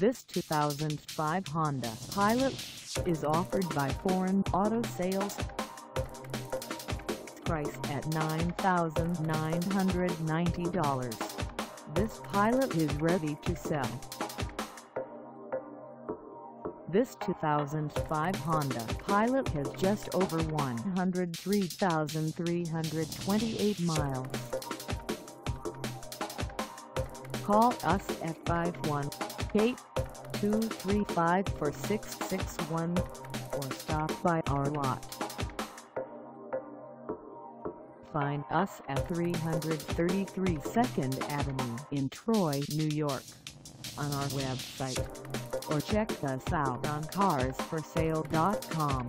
This 2005 Honda Pilot is offered by Foreign Auto Sales. Priced at $9,990. This Pilot is ready to sell. This 2005 Honda Pilot has just over 103,328 miles. Call us at 518-235-4661 or stop by our lot. Find us at 333 2nd Avenue in Troy, New York, on our website, or check us out on carsforsale.com.